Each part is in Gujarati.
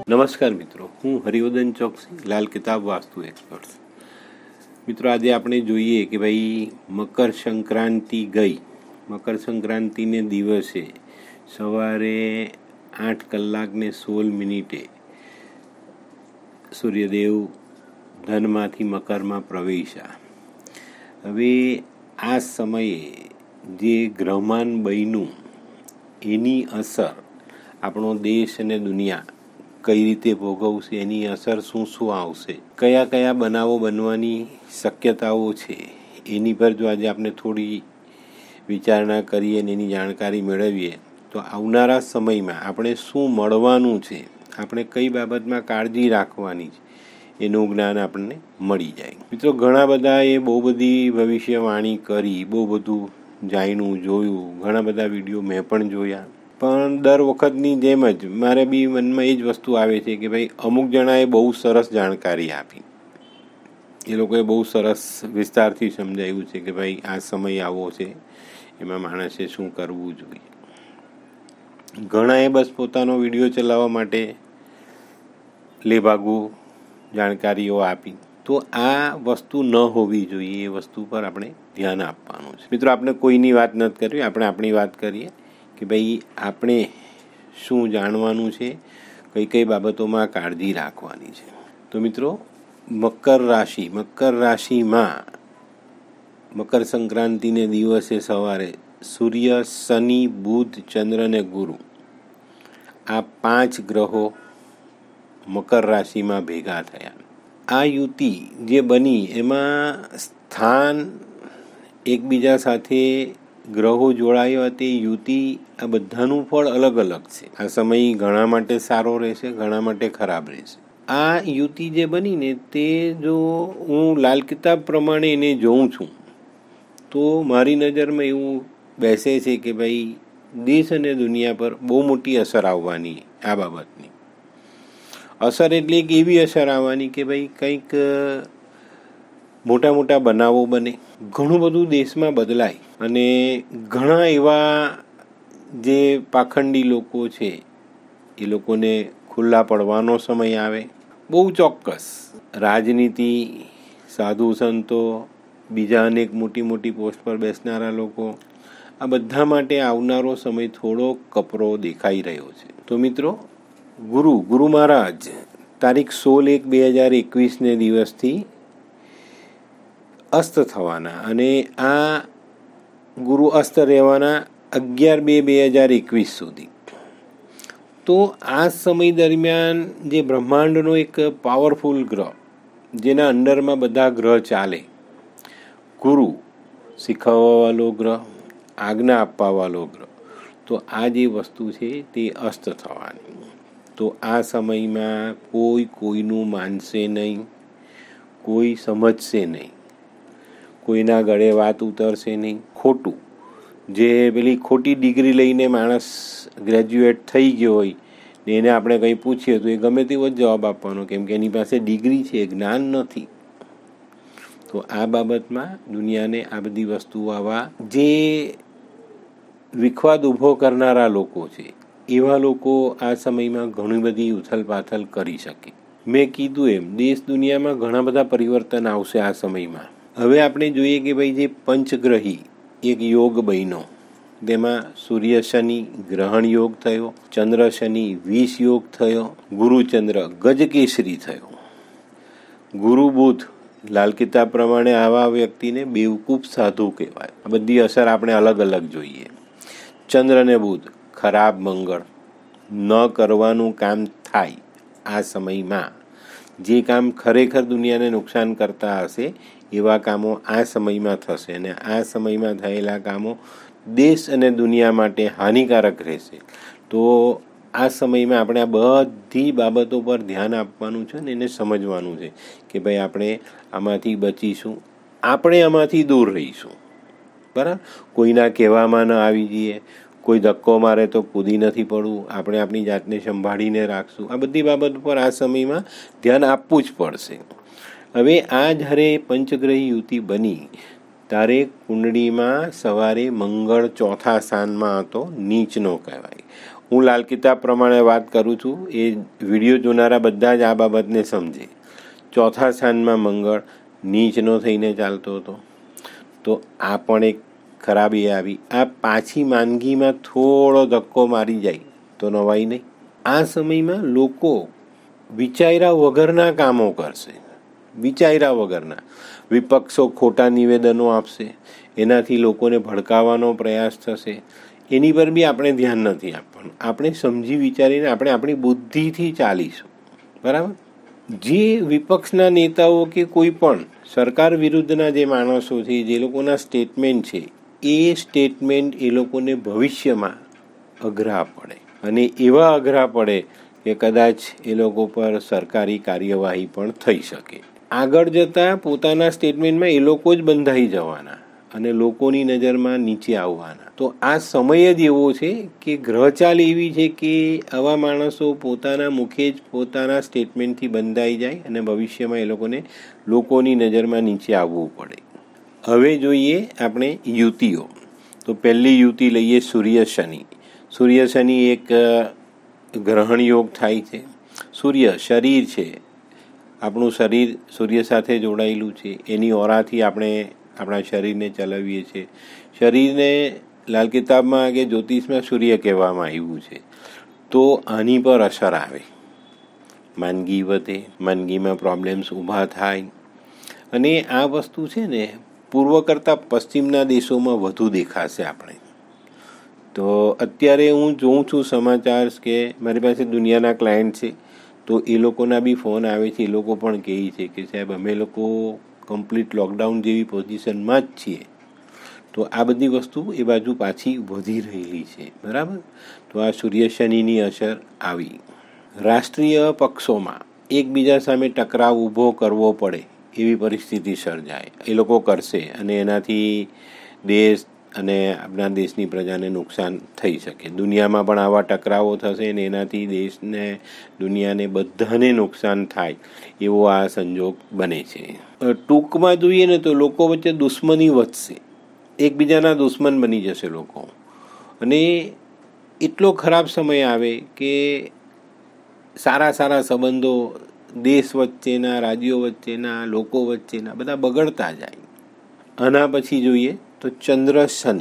નમસ્કાર મિત્રો, હું હરિવર્ધન ચોકસી, લાલ કિતાબ વાસ્તુ એક્સપર્ટ. મિત્રો, આજે આપણે જોઈએ કે ભાઈ મકર સંક્રાંતિ ગઈ. મકર સંક્રાંતિને દિવસે સવારે 8:16 સૂર્યદેવ ધનમાંથી મકરમાં પ્રવેશ્યા. હવે આ સમયે જે ગ્રહમાન બન્યું એની અસર આપણો દેશ અને દુનિયા કઈ રીતે ભોગવશે, એની અસર શું શું આવશે, કયા કયા બનાવો બનવાની શક્યતાઓ છે, એની પર જો આજે આપણે થોડી વિચારણા કરીએ અને એની જાણકારી મેળવીએ તો આવનારા સમયમાં આપણે શું મળવાનું છે, આપણે કઈ બાબતમાં કાળજી રાખવાની છે, એનું જ્ઞાન આપણને મળી જાય. મિત્રો, ઘણા બધાએ બહુ બધી ભવિષ્યવાણી કરી, બહુ બધું જાણ્યું, જોયું, ઘણા બધા વિડીયો મેં પણ જોયા. પણ દર વખતની જેમ જ મારે બી મનમાં એ જ વસ્તુ આવે છે કે ભાઈ અમુક જણાએ બહુ સરસ જાણકારી આપી, એ લોકોએ બહુ સરસ વિસ્તારથી સમજાવ્યું છે કે ભાઈ આ સમય આવો છે, એમાં માણસે શું કરવું જોઈએ. ઘણાએ બસ પોતાનો વિડીયો ચલાવવા માટે લેભાગુ જાણકારીઓ આપી. તો આ વસ્તુ ન હોવી જોઈએ, એ વસ્તુ પર આપણે ધ્યાન આપવાનું છે. મિત્રો, આપણે કોઈની વાત નથી કરવી, આપણે આપણી વાત કરીએ કે ભાઈ આપણે શું જાણવાનું છે, કઈ કઈ બાબતોમાં કાળજી રાખવાની છે. તો મિત્રો, મકર રાશિમાં મકર સંક્રાંતિને દિવસે સવારે સૂર્ય, શનિ, બુધ, ચંદ્ર અને ગુરુ, આ 5 ગ્રહો મકર રાશિમાં ભેગા થયા. આ યુતિ જે બની એમાં સ્થાન એકબીજા સાથે ગ્રહો જોડાયા, તે યુતિ આ બધાનું ફળ અલગ અલગ છે. આ સમય ઘણા માટે સારો રહેશે, ઘણા માટે ખરાબ રહેશે. આ યુતિ જે બની ને તે જો હું લાલ કિતાબ પ્રમાણે એને જોઉં છું તો મારી નજરમાં એવું બેસે છે કે ભાઈ દેશ અને દુનિયા પર બહુ મોટી અસર આવવાની. આ બાબતની અસર એટલે કે એવી અસર આવવાની કે ભાઈ કંઈક મોટા મોટા બનાવો બને, ઘણું બધું દેશમાં બદલાય અને ઘણા એવા જે પાખંડી લોકો છે એ લોકોને ખુલ્લા પડવાનો સમય આવે. બહુ ચોક્કસ રાજનીતિ, સાધુ સંતો, બીજા અનેક મોટી મોટી પોસ્ટ પર બેસનારા લોકો, આ બધા માટે આવનારો સમય થોડો કપરો દેખાઈ રહ્યો છે. તો મિત્રો, ગુરુ મહારાજ તારીખ 16/1/2021 દિવસથી અસ્ત થવાના અને આ ગુરુ અસ્ત રહેવાના 11/2/2021 સુધી. તો આ સમય દરમિયાન જે બ્રહ્માંડનો એક પાવરફુલ ગ્રહ, જેના અંડરમાં બધા ગ્રહ ચાલે, ગુરુ શીખવવાવાળો ગ્રહ, આજ્ઞા આપવાવાળો ગ્રહ, તો આ જે વસ્તુ છે તે અસ્ત થવાની. તો આ સમયમાં કોઈ કોઈનું માનશે નહીં, કોઈ સમજશે નહીં, કોઈના ગળે વાત ઉતરશે નહીં. ખોટું જે પેલી ખોટી ડિગ્રી લઈને માણસ ગ્રેજ્યુએટ થઈ ગયો હોય ને એને આપણે કંઈ પૂછીએ તો એ ગમે તેવો જ જવાબ આપવાનો, કેમ કે એની પાસે ડિગ્રી છે, જ્ઞાન નથી. તો આ બાબતમાં દુનિયાને આ બધી વસ્તુઓ, આવા જે વિખવાદ ઊભો કરનારા લોકો છે એવા લોકો આ સમયમાં ઘણી બધી ઉથલપાથલ કરી શકે. મેં કીધું એમ દેશ દુનિયામાં ઘણા બધા પરિવર્તન આવશે આ સમયમાં. હવે આપણે જોઈએ કે ભાઈ જે પંચગ્રહી એક યોગ બન્યો, તેમાં સૂર્ય શનિ ગ્રહણ યોગ થયો, ચંદ્ર શનિ વિષ યોગ થયો, ગુરુ ચંદ્ર ગજકેસરી થયો, ગુરુ બુધ લાલ કિતાબ પ્રમાણે આવા વ્યક્તિને બેવકૂફ સાધુ કહેવાય. આ બધી અસર આપણે અલગ અલગ જોઈએ. ચંદ્ર ને બુધ ખરાબ મંગળ, ન કરવાનું કામ થાય. આ સમયમાં જે કામ ખરેખર દુનિયાને નુકસાન કરતા હશે એવા કામો આ સમયમાં થશે અને આ સમયમાં થયેલા કામો દેશ અને દુનિયા માટે હાનિકારક રહેશે. તો આ સમયમાં આપણે આ બધી બાબતો પર ધ્યાન આપવાનું છે ને એને સમજવાનું છે કે ભાઈ આપણે આમાંથી બચીશું, આપણે આમાંથી દૂર રહીશું. બરાબર, કોઈના કહેવામાં ન આવી જઈએ, કોઈ ધક્કો મારે તો કૂદી નથી પડવું, આપણે આપણી જાતને સંભાળીને રાખશું. આ બધી બાબત પર આ સમયમાં ધ્યાન આપવું જ પડશે. હવે આ જ્યારે પંચગ્રહી યુતિ બની તારે કુંડળીમાં સવારે મંગળ ચોથા સ્થાનમાં હતો, નીચનો કહેવાય. હું લાલ કિતાબ પ્રમાણે વાત કરું છું, એ વિડીયો જોનારા બધા જ આ બાબતને સમજે. ચોથા સ્થાનમાં મંગળ નીચનો થઈને ચાલતો હતો. તો આ પણ એક ખરાબી આવી. આ પાછી માંદગીમાં થોડો ધક્કો મારી જાય તો નવાઈ નહીં. આ સમયમાં લોકો વિચાર્યા વગરના કામો કરશે, વિચાર્યા વગરના. વિપક્ષો ખોટા નિવેદનો આપશે, એનાથી લોકોને ભડકાવવાનો પ્રયાસ થશે. એની પર બી આપણે ધ્યાન નથી આપવાનું. આપણે સમજી વિચારીને આપણે આપણી બુદ્ધિથી ચાલીશું, બરાબર. જે વિપક્ષના નેતાઓ કે કોઈ પણ સરકાર વિરુદ્ધના જે માણસો છે, જે લોકોના સ્ટેટમેન્ટ છે, એ સ્ટેટમેન્ટ એ લોકોને ભવિષ્યમાં અઘરા પડે, અને એવા અઘરા પડે કે કદાચ એ લોકો પર સરકારી કાર્યવાહી પણ થઈ શકે. આગળ જતાં પોતાના સ્ટેટમેન્ટમાં એ લોકો જ બંધાઈ જવાના અને લોકોની નજરમાં નીચે આવવાના. તો આ સમય જ એવો છે કે ગ્રહચાલ એવી છે કે આવા માણસો પોતાના મુખે જ પોતાના સ્ટેટમેન્ટથી બંધાઈ જાય અને ભવિષ્યમાં એ લોકોને લોકોની નજરમાં નીચે આવવું પડે. હવે જોઈએ આપણે યુતિઓ. તો પહેલી યુતિ લઈએ સૂર્ય શનિ. સૂર્ય શનિ એક ગ્રહણ યોગ થાય છે. સૂર્ય શરીર છે, આપણું શરીર સૂર્ય સાથે જોડાયેલું છે. એની ઓરાથી આપણે આપણા શરીરને ચલાવીએ છીએ. શરીરને લાલ કિતાબમાં કે જ્યોતિષમાં સૂર્ય કહેવામાં આવ્યું છે. તો આની પર અસર આવે, માંદગી વધે, માંદગીમાં પ્રોબ્લેમ્સ ઊભા થાય. અને આ વસ્તુ છે ને પૂર્વ કરતાં પશ્ચિમના દેશોમાં વધુ દેખાશે આપણે. તો અત્યારે હું જોઉં છું સમાચાર કે મારી પાસે દુનિયાના ક્લાયન્ટ છે, તો એ લોકોના બી ફોન આવે છે. એ લોકો પણ કહે છે કે સાહેબ અમે લોકો કમ્પ્લીટ લોકડાઉન જેવી પોઝિશનમાં જ છીએ. તો આ બધી વસ્તુ એ બાજુ પાછી વધી રહેલી છે, બરાબર. તો આ સૂર્ય શનિની અસર આવી. રાષ્ટ્રીય પક્ષોમાં એકબીજા સામે ટકરાવ ઊભો કરવો પડે એવી પરિસ્થિતિ સર્જાય, એ લોકો કરશે, અને એનાથી દેશ અને આપણા દેશની પ્રજાને નુકસાન થઈ શકે. દુનિયામાં પણ આવા ટકરાવો થશે ને એનાથી દેશને, દુનિયાને બધાને નુકસાન થાય એવો આ સંજોગ બને છે. ટૂંકમાં જોઈએ ને તો લોકો વચ્ચે દુશ્મની વધશે, એકબીજાના દુશ્મન બની જશે લોકો. અને એટલો ખરાબ સમય આવે કે સારા સારા સંબંધો દેશ વચ્ચેના, રાજ્યો વચ્ચેના, લોકો વચ્ચેના બધા બગડતા જાય. આના પછી જોઈએ તો ચંદ્ર શનિ.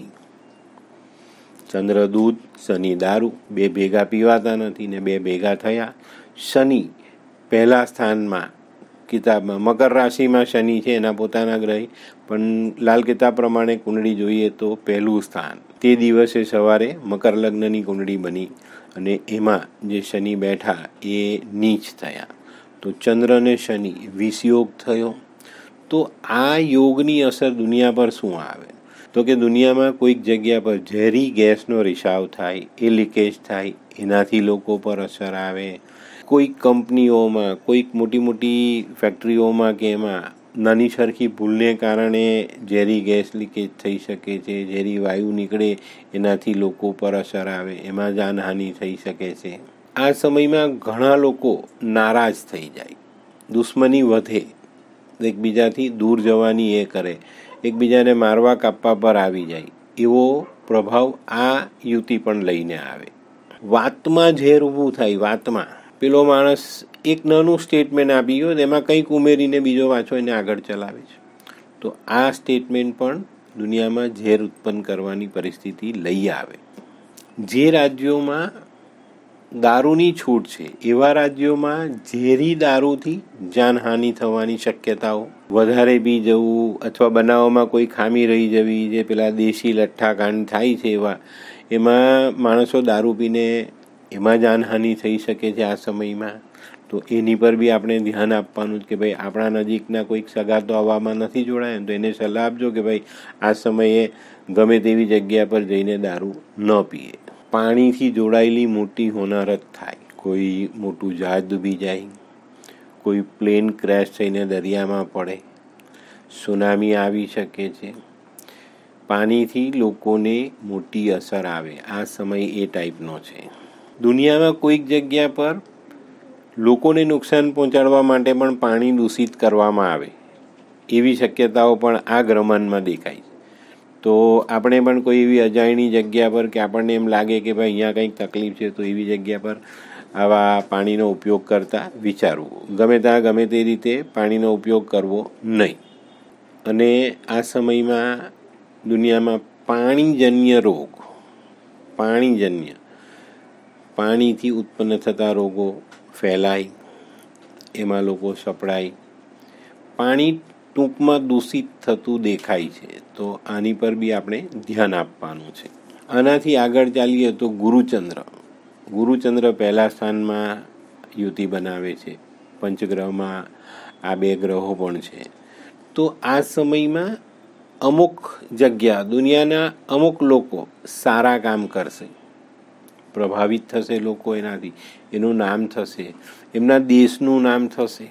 ચંદ્ર દૂધ, શનિ દારૂ, બે ભેગા પીવાતા નથી ને બે ભેગા થયા. શનિ પહેલા સ્થાનમાં કિતાબમાં, મકર રાશિમાં શનિ છે, એના પોતાના ગ્રહ, પણ લાલ કિતાબ પ્રમાણે કુંડળી જોઈએ તો પહેલું સ્થાન. તે દિવસે સવારે મકર લગ્નની કુંડળી બની અને એમાં જે શનિ બેઠા એ નીચ થયા. તો ચંદ્ર અને શનિ વિષયોગ થયો. તો આ યોગની અસર દુનિયા પર શું આવે? તો કે દુનિયામાં કોઈક જગ્યા પર ઝેરી ગેસનો રિસાવ થાય, એ લીકેજ થાય, એનાથી લોકો પર અસર આવે. કોઈક કંપનીઓમાં, કોઈક મોટી મોટી ફેક્ટરીઓમાં કે એમાં નાની સરખી ભૂલને કારણે ઝેરી ગેસ લીકેજ થઈ શકે છે, ઝેરી વાયુ નીકળે, એનાથી લોકો પર અસર આવે, એમાં જાનહાનિ થઈ શકે છે. આ સમયમાં ઘણા લોકો નારાજ થઈ જાય, દુશ્મની વધે, એકબીજાથી દૂર જવાની એ કરે, એકબીજાને મારવા કાપવા પર આવી જાય. એવો પ્રભાવ આ યુતિ પણ લઈને આવે. વાતમાં ઝેર ઊભું થાય. વાતમાં પેલો માણસ એક નાનું સ્ટેટમેન્ટ આપી ગયો, એમાં કંઈક ઉમેરીને બીજો પાછો એને આગળ ચલાવે છે. તો આ સ્ટેટમેન્ટ પણ દુનિયામાં ઝેર ઉત્પન્ન કરવાની પરિસ્થિતિ લઈ આવે. જે રાજ્યોમાં દારૂની છૂટ છે એવા રાજ્યોમાં ઝેરી દારૂથી જાનહાનિ થવાની શક્યતાઓ, વધારે પી જવું અથવા બનાવવામાં કોઈ ખામી રહી જવી, જે પેલા દેશી લઠ્ઠાકાંડ થાય છે એમાં માણસો દારૂ પીને એમાં જાનહાનિ થઈ શકે છે આ સમયમાં. તો એની પર બી આપણે ધ્યાન આપવાનું કે ભાઈ આપણા નજીકના કોઈક સગા તો આવામાં નથી જોડાયા, તો એને સલાહ આપજો કે ભાઈ આ સમયે ગમે તેવી જગ્યા પર જઈને દારૂ ન પીએ. પાણીથી જોડાયેલી મોટી હોનારત થાય, કોઈ મોટું જહાજ ડૂબી જાય, કોઈ પ્લેન ક્રેશ થઈને દરિયામાં પડે, સુનામી આવી શકે છે. પાણીથી લોકોને મોટી અસર આવે. આ સમય એ ટાઈપનો છે. દુનિયામાં કોઈક જગ્યા પર લોકોને નુકસાન પહોંચાડવા માટે પણ પાણી દૂષિત કરવામાં આવે. એવી શક્યતાઓ પણ આ ગ્રહમાનમાં દેખાય છે. તો આપણે પણ કોઈ એવી અજાણી જગ્યા પર કે આપણને એમ લાગે કે ભાઈ અહીંયા કંઈક તકલીફ છે, તો એવી જગ્યા પર આવા પાણીનો ઉપયોગ કરતાં વિચારવું. ગમે ત્યાં ગમે તે રીતે પાણીનો ઉપયોગ કરવો નહીં. અને આ સમયમાં દુનિયામાં પાણીથી ઉત્પન્ન થતા રોગો ફેલાય, એમાં લોકો સપડાય. પાણી ટૂંકમાં દૂષિત થતું દેખાય છે, તો આની પર બી આપણે ધ્યાન આપવાનું છે. આનાથી આગળ ચાલીએ તો ગુરુચંદ્ર પહેલા સ્થાનમાં યુતિ બનાવે છે. પંચગ્રહમાં આ 2 ગ્રહો પણ છે. તો આ સમયમાં અમુક જગ્યા, દુનિયાના અમુક લોકો સારા કામ કરશે, પ્રભાવિત થશે લોકો એનાથી, એનું નામ થશે, એમના દેશનું નામ થશે.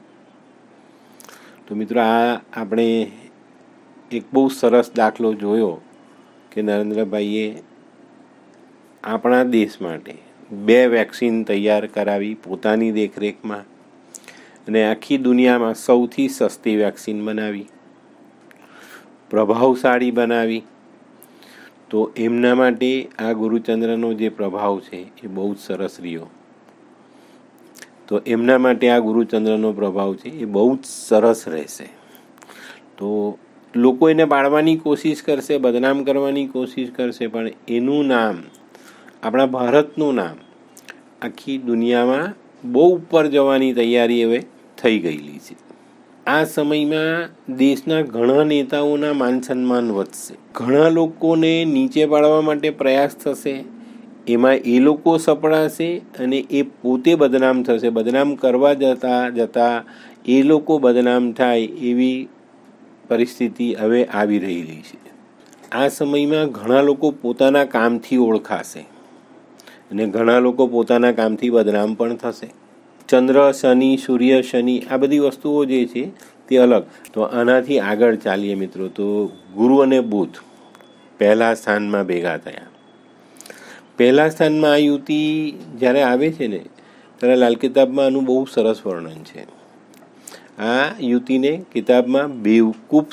તો મિત્રો, આ આપણે એક બહુ સરસ દાખલો જોયો કે નરેન્દ્રભાઈએ આપણા દેશ માટે 2 વેક્સિન તૈયાર કરાવી પોતાની દેખરેખમાં, અને આખી દુનિયામાં સૌથી સસ્તી વેક્સિન બનાવી, પ્રભાવશાળી બનાવી. તો એમના માટે આ ગુરુચંદ્રનો જે પ્રભાવ છે એ બહુ જ સરસ રહ્યો. તો એમના માટે આ ગુરુચંદ્રનો પ્રભાવ છે એ બહુ જ સરસ રહેશે. તો લોકો એને પાડવાની કોશિશ કરશે, બદનામ કરવાની કોશિશ કરશે, પણ એનું નામ, આપણા ભારતનું નામ આખી દુનિયામાં બહુ ઉપર જવાની તૈયારી હવે થઈ ગયેલી છે. આ સમયમાં દેશના ઘણા નેતાઓના માન સન્માન વધશે. ઘણા લોકોને નીચે પાડવા માટે પ્રયાસ થશે, એમાં એ લોકો સપડાશે અને એ પોતે બદનામ થશે. બદનામ કરવા જતા એ લોકો બદનામ થાય એવી પરિસ્થિતિ હવે આવી રહેલી છે. આ સમયમાં ઘણા લોકો પોતાના કામથી ઓળખાશે અને ઘણા લોકો પોતાના કામથી બદનામ પણ થશે. ચંદ્ર, શનિ, સૂર્ય, શનિ, આ બધી વસ્તુઓ જે છે તે અલગ. તો આનાથી આગળ ચાલીએ મિત્રો, તો ગુરુ અને બુધ પહેલા સ્થાનમાં ભેગા થયા. પહેલા સ્થાનમાં આ યુતિ જ્યારે આવે છે ને, ત્યારે લાલ કિતાબમાં આનું બહુ સરસ વર્ણન છે. આ યુતિને કિતાબમાં બેવકૂફ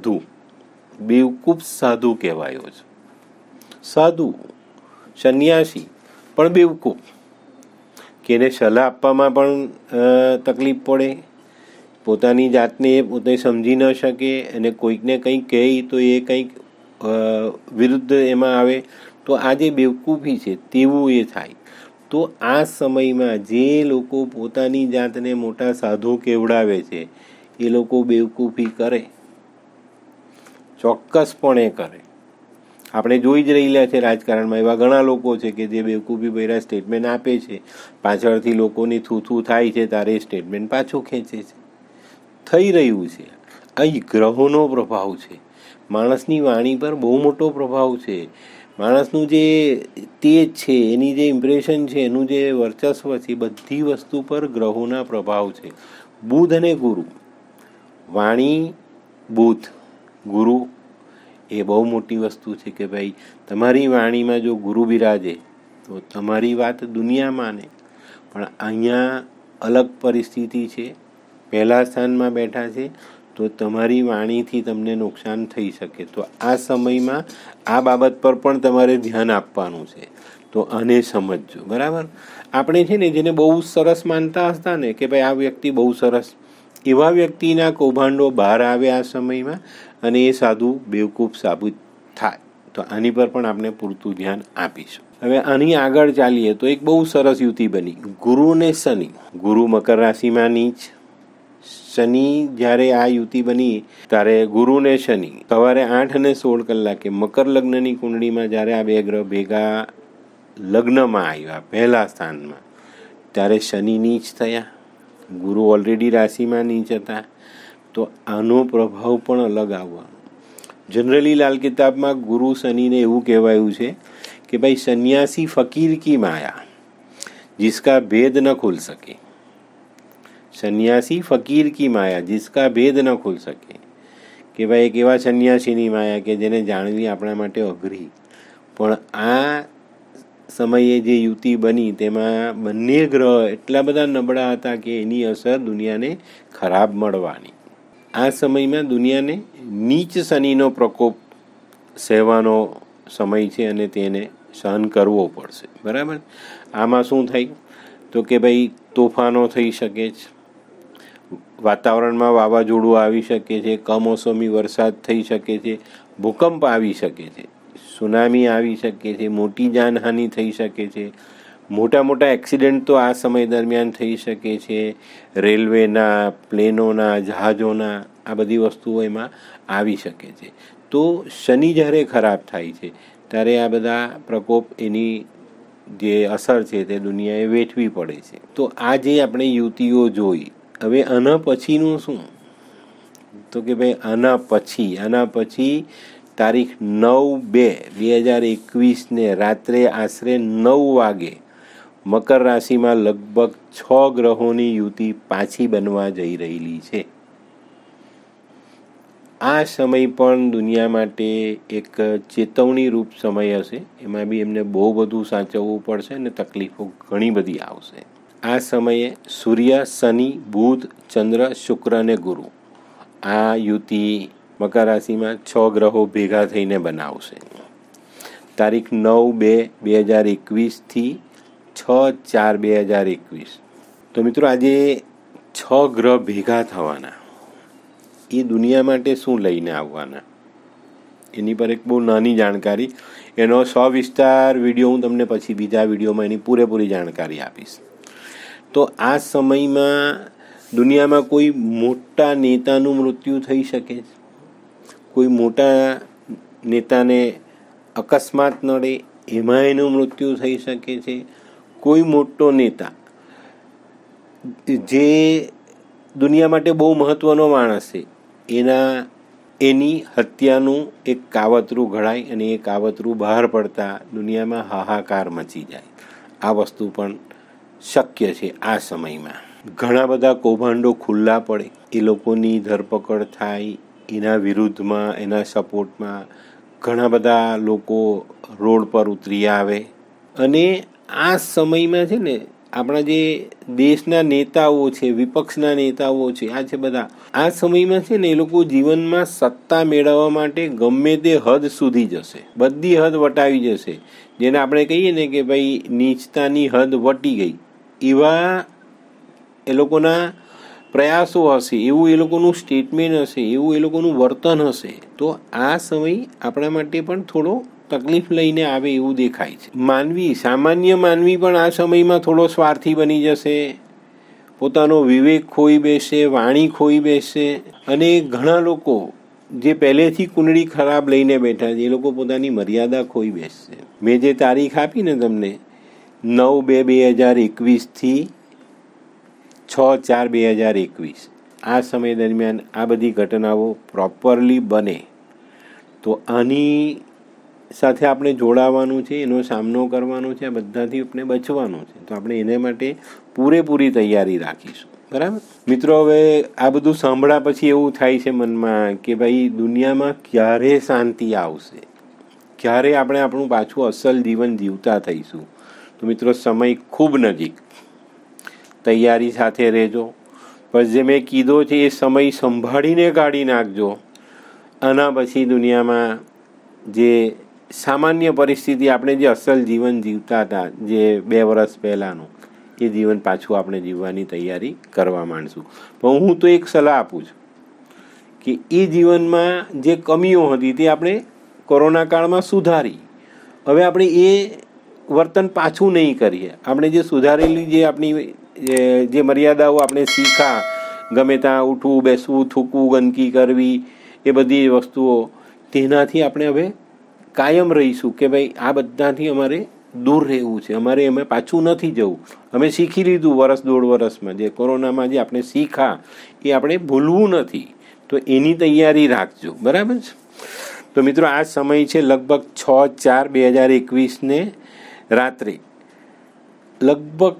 સાધુ કહેવાયો છે. સાધુ, સંન્યાસી, પણ બેવકૂફ, કે એને સલાહ આપવામાં પણ તકલીફ પડે, પોતાની જાતને પોતે સમજી ન શકે, અને કોઈકને કંઈક કહે તો એ કંઈક વિરુદ્ધ એમાં આવે, તો આ જે બેવકૂફી છે તેવું એ થાય. તો આ સમયમાં જે લોકો પોતાની જાતને મોટા સાધુ કેવડાવે છે એ લોકો બેવકૂફી કરે, ચોક્કસપણે કરે. આપણે જોઈ જ રહેલા છે રાજકારણમાં એવા ઘણા લોકો છે કે જે બેવકૂફી ભર્યા સ્ટેટમેન્ટ આપે છે, પાછળથી લોકોની થૂ થાય છે ત્યારે સ્ટેટમેન્ટ પાછું ખેંચે છે. થઈ રહ્યું છે. અહીં ગ્રહોનો પ્રભાવ છે, માણસની વાણી પર બહુ મોટો પ્રભાવ છે. માણસનું જે તેજ છે, એની જે ઇમ્પ્રેશન છે, એનું જે વર્ચસ્વ છે, બધી વસ્તુ પર ગ્રહોના પ્રભાવ છે. બુધ અને ગુરુ, વાણી બુધ, ગુરુ એ બહુ મોટી વસ્તુ છે કે ભાઈ તમારી વાણીમાં જો ગુરુ બિરાજે તો તમારી વાત દુનિયા માને. પણ અહીંયા અલગ પરિસ્થિતિ છે. પહેલા સ્થાનમાં બેઠા છે તો તમારી વાણીથી તમને નુકસાન થઈ શકે. તો આ સમયમાં આ બાબત પર પણ તમારે ધ્યાન આપવાનું છે. તો આને સમજજો, બરાબર. આપણે છે ને જેને બહુ સરસ માનતા હતા ને કે ભાઈ આ વ્યક્તિ બહુ સરસ, એવા વ્યક્તિના કૌભાંડો બહાર આવે આ સમયમાં, અને એ સાધુ બેવકૂફ સાબિત થાય. તો આની પર પણ આપણે પૂરતું ધ્યાન આપીશું. હવે આની આગળ ચાલીએ તો એક બહુ સરસ યુતિ બની, ગુરુ ને શનિ. ગુરુ મકર રાશિમાં નીચ, શનિ જ્યારે આ યુતિ બની ત્યારે ગુરુ ને શનિ સવારે 8:16 મકર લગ્નની કુંડળીમાં જ્યારે આ 2 ગ્રહ ભેગા લગ્નમાં આવ્યા પહેલા સ્થાનમાં, ત્યારે શનિ નીચ થયા. ગુરુ ઓલરેડી રાશિમાં નીચ હતા. તો આનો પ્રભાવ પણ અલગ આવવાનો. જનરલી લાલ કિતાબમાં ગુરુ શનિને એવું કહેવાયું છે કે ભાઈ સન્યાસી ફકીર કી માયા जिसका भेद न खुल सके. સન્યાસી ફકીર કી માયા जिसका भेद न खुल सके, કે ભાઈ એક એવા સન્યાસીની માયા કે જેને જાણવી આપણા માટે અઘરી. પણ આ સમયે જે યુતિ બની તેમાં બંને ગ્રહ એટલા બધા નબળા હતા કે એની અસર દુનિયાને ખરાબ મળવાની. આ સમયમાં દુનિયાને નીચ શનિનો પ્રકોપ સહેવાનો સમય છે અને તેને સહન કરવો પડશે. બરાબર. આમાં શું થાય તો કે ભાઈ તોફાનો થઈ શકે છે, વાતાવરણમાં વાવાઝોડું આવી શકે છે, કમોસમી વરસાદ થઈ શકે છે, ભૂકંપ આવી શકે છે, સુનામી આવી શકે છે, મોટી જાનહાનિ થઈ શકે છે, મોટા મોટા એક્સિડન્ટ તો આ સમય દરમિયાન થઈ શકે છે, રેલવેના, પ્લેનોના, જહાજોના, આ બધી વસ્તુઓ એમાં આવી શકે છે. તો શનિ જ્યારે ખરાબ થાય છે ત્યારે આ બધા પ્રકોપ, એની જે અસર છે તે દુનિયાએ વેઠવી પડે છે. તો આ જે આપણે યુતિઓ જોઈ, હવે આના પછીનું શું? તો કે ભાઈ આના પછી તારીખ 9/2/2021 રાત્રે આશરે 9 વાગે મકર રાશિમાં લગભગ 6 ગ્રહોની યુતિ પાછી બનવા જઈ રહેલી છે. આ સમય પણ દુનિયા માટે એક ચેતવણી રૂપ સમય હશે. એમાં બી એમને બહુ બધું સાચવવું પડશે અને તકલીફો ઘણી બધી આવશે. આ સમયે સૂર્ય, શનિ, બુધ, ચંદ્ર, શુક્ર અને ગુરુ, આ યુતિ મકર રાશિમાં 6 ગ્રહો ભેગા થઈને બનાવશે. તારીખ 9/2/2021 6/4/2021. તો મિત્રો આજે 6 ગ્રહ ભેગા થવાના, એ દુનિયા માટે શું લઈને આવવાના, એની પર એક બહુ નાની જાણકારી, એનો સવિસ્તાર વિડીયો હું તમને પછી બીજા વિડીયોમાં એની પૂરેપૂરી જાણકારી આપીશ. તો આ સમયમાં દુનિયામાં કોઈ મોટા નેતાનું મૃત્યુ થઈ શકે છે. કોઈ મોટા નેતાને અકસ્માત નડે, એમાં એનું મૃત્યુ થઈ શકે છે. કોઈ મોટો નેતા જે દુનિયા માટે બહુ મહત્વનો માણસ છે, એની હત્યાનું એક કાવતરું ઘડાય અને એ કાવતરું બહાર પડતા દુનિયામાં હાહાકાર મચી જાય. આ વસ્તુ પણ શક્ય છે. આ સમયમાં ઘણા બધા કૌભાંડો ખુલ્લા પડે, એ લોકોની ધરપકડ થાય, એના વિરુદ્ધમાં, એના સપોર્ટમાં ઘણા બધા લોકો રોડ પર ઉતરી આવે. અને આ સમયમાં છે ને, આપણા જે દેશના નેતાઓ છે, વિપક્ષના નેતાઓ છે, આ છે બધા, આ સમયમાં છે ને એ લોકો જીવનમાં સત્તા મેળવવા માટે ગમે તે હદ સુધી જશે, બધી હદ વટાવી જશે. જેને આપણે કહીએ ને કે ભાઈ નીચતાની હદ વટી ગઈ, એવા એ લોકોના પ્રયાસો હશે, એવું એ લોકોનું સ્ટેટમેન્ટ હશે, એવું એ લોકોનું વર્તન હશે. તો આ સમય આપણા માટે પણ થોડો તકલીફ લઈને આવે એવું દેખાય છે. સામાન્ય માનવી પણ આ સમયમાં થોડો સ્વાર્થી બની જશે, પોતાનો વિવેક ખોઈ બેસે, વાણી ખોઈ બેસે. અને ઘણા લોકો જે પહેલેથી કુંડળી ખરાબ લઈને બેઠા છે, એ લોકો પોતાની મર્યાદા ખોઈ બેસશે. મેં જે તારીખ આપી ને તમને, 9/2/2021 6/4/2021, આ સમય દરમિયાન આ બધી ઘટનાઓ પ્રોપરલી બને તો આની સાથે આપણે જોડાવાનું છે, એનો સામનો કરવાનો છે, આ બધાથી આપણે બચવાનું છે. તો આપણે એને માટે પૂરેપૂરી તૈયારી રાખીશું. બરાબર મિત્રો. હવે આ બધું સાંભળ્યા પછી એવું થાય છે મનમાં કે ભાઈ દુનિયામાં ક્યારે શાંતિ આવશે, ક્યારે આપણે આપણું પાછું અસલ જીવન જીવતા થઈશું. તો મિત્રો સમય ખૂબ નજીક, તૈયારી સાથે રહેજો. પણ જે મેં કીધો છે એ સમય સંભાળીને કાઢી નાખજો. આના પછી દુનિયામાં જે સામાન્ય પરિસ્થિતિ, આપણે જે અસલ જીવન જીવતા હતા, જે 2 વર્ષ પહેલાંનું, એ જીવન પાછું આપણે જીવવાની તૈયારી કરવા માંડશું. પણ હું તો એક સલાહ આપું છું કે એ જીવનમાં જે કમીઓ હતી તે આપણે કોરોના કાળમાં સુધારી. હવે આપણે એ વર્તન પાછું નહીં કરીએ. આપણે જે સુધારેલી જે આપણી જે મર્યાદાઓ આપણે શીખા, ગમે ત્યાં ઉઠવું, બેસવું, થૂકવું, ગંદકી કરવી, એ બધી વસ્તુઓ, તેનાથી આપણે હવે કાયમ રહીશું કે ભાઈ આ બધાથી અમારે દૂર રહેવું છે, અમારે એમાં પાછું નથી જવું. અમે શીખી લીધું 1-1.5 વર્ષમાં, જે કોરોનામાં જે આપણે શીખા એ આપણે ભૂલવું નથી. તો એની તૈયારી રાખજો. બરાબર છે. તો મિત્રો આ સમય છે લગભગ 6/4/2021 રાત્રે લગભગ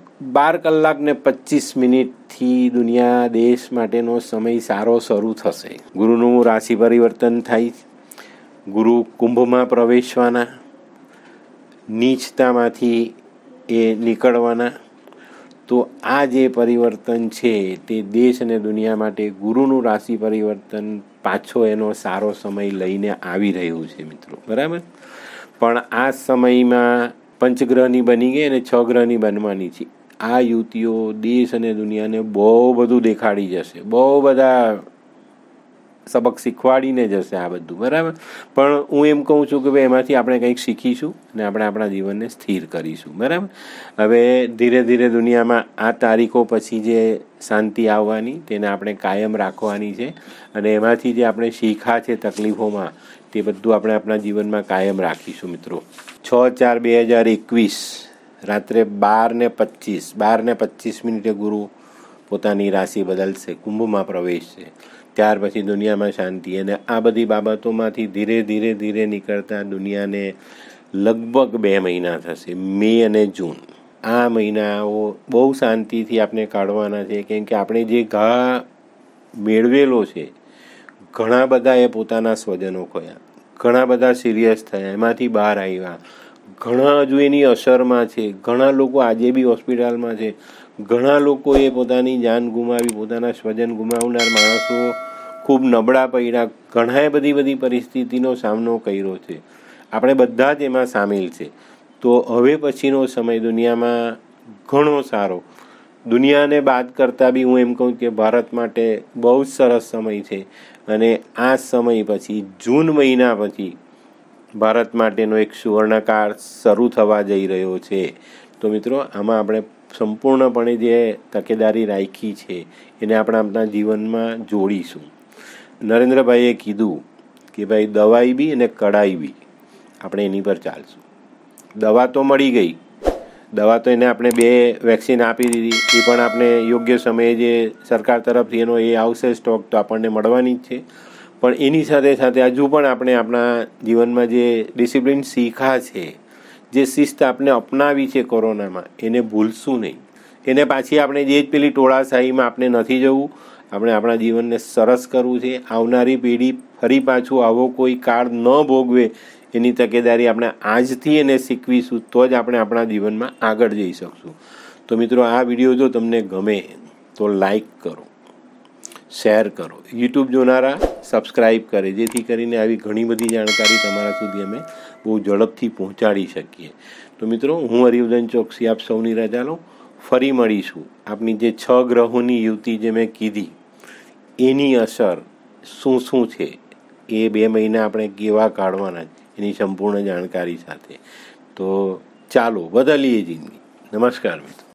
12:25 દુનિયા દેશ માટેનો સમય સારો શરૂ થશે. ગુરુનું રાશિ પરિવર્તન થાય, ગુરુ કુંભમાં પ્રવેશવાના, નીચતામાંથી એ નીકળવાના. તો આ જે પરિવર્તન છે તે દેશ અને દુનિયા માટે ગુરુનું રાશિ પરિવર્તન પાછો એનો સારો સમય લઈને આવી રહ્યું છે મિત્રો, બરાબર. પણ આ સમયમાં પંચગ્રહની બની ગઈ અને 6 ગ્રહની બનવાની છે. આ યુતિઓ દેશ અને દુનિયાને બહુ બધું દેખાડી જશે, બહુ બધા સબક શીખવાડીને જશે આ બધું, બરાબર. પણ હું એમ કહું છું કે ભાઈ એમાંથી આપણે કંઈક શીખીશું અને આપણે આપણા જીવનને સ્થિર કરીશું, બરાબર. હવે ધીરે ધીરે દુનિયામાં આ તારીખો પછી જે શાંતિ આવવાની તેને આપણે કાયમ રાખવાની છે અને એમાંથી જે આપણે શીખા છે તકલીફોમાં તે બધું આપણે આપણા જીવનમાં કાયમ રાખીશું મિત્રો. 6/4/2021 રાત્રે 12:25 ગુરુ પોતાની રાશિ બદલશે, કુંભમાં પ્રવેશશે. ત્યાર પછી દુનિયામાં શાંતિ અને આ બધી બાબતોમાંથી ધીરે ધીરે ધીરે નીકળતા દુનિયાને લગભગ 2 મહિના થશે, મે અને જૂન. આ મહિનાઓ બહુ શાંતિથી આપણે કાઢવાના છે, કેમ કે આપણે જે ઘા મેળવેલો છે, ઘણા બધાએ પોતાના સ્વજનો ખોયા, ઘણા બધા સિરિયસ થયા, એમાંથી બહાર આવ્યા, ઘણા હજુ એની અસરમાં છે, ઘણા લોકો આજે બી હોસ્પિટલમાં છે, ઘણા લોકોએ પોતાની જાન ગુમાવી, પોતાના સ્વજન ગુમાવનાર માણસો ખૂબ નબળા પડ્યા, ઘણાએ બધી પરિસ્થિતિનો સામનો કર્યો છે. આપણે બધા જ એમાં સામેલ છે. તો હવે પછીનો સમય દુનિયામાં ઘણો સારો, દુનિયાને બાદ કરતાં બી હું એમ કહું કે ભારત માટે બહુ જ સરસ સમય છે. અને આ સમય પછી જૂન મહિના પછી ભારત માટેનો એક સુવર્ણકાળ શરૂ થવા જઈ રહ્યો છે. તો મિત્રો આમાં આપણે સંપૂર્ણપણે જે તકેદારી રાખી છે એને આપણે આપણા જીવનમાં જોડીશું. નરેન્દ્રભાઈએ કીધું કે ભાઈ દવાઈ બી અને કડાઈ બી આપણે એની પર ચાલશું. દવા તો મળી ગઈ, દવા તો એને આપણે 2 વેક્સિન આપી દીધી, એ પણ આપણે યોગ્ય સમયે જે સરકાર તરફથી એનો એ આવશે સ્ટોક તો આપણને મળવાની જ છે. પણ એની સાથે સાથે હજુ પણ આપણે આપણા જીવનમાં જે ડિસિપ્લિન શીખા છે, જે શિસ્ત આપણે અપનાવી છે કોરોનામાં, એને ભૂલશું નહીં. એને પાછી આપણે જે જ પેલી ટોળાશાહીમાં આપણે નથી જવું, આપણે આપણા જીવનને સરસ કરવું છે. આવનારી પેઢી ફરી પાછું આવો કોઈ કાળ ન ભોગવે એની તકેદારી આપણે આજથી એને શીખવીશું, તો જ આપણે આપણા જીવનમાં આગળ જઈ શકશું. તો મિત્રો આ વિડીયો જો તમને ગમે તો લાઈક કરો, શેર કરો, યુટ્યુબ જોનારા સબસ્ક્રાઈબ કરે, જેથી કરીને આવી ઘણી બધી જાણકારી તમારા સુધી અમે બહુ ઝડપથી પહોંચાડી શકીએ. તો મિત્રો હું હરિવર્ધન ચોકસી આપ સૌની રજા લઉં. ફરી મળીશું. આપની જે 6 ગ્રહોની યુતિ જે મેં કીધી એની અસર શું છે, એ 2 મહિના આપણે કેવા કાઢવાના એની સંપૂર્ણ જાણકારી સાથે. તો ચાલો બદલીએ જિંદગી. નમસ્કાર મિત્રો.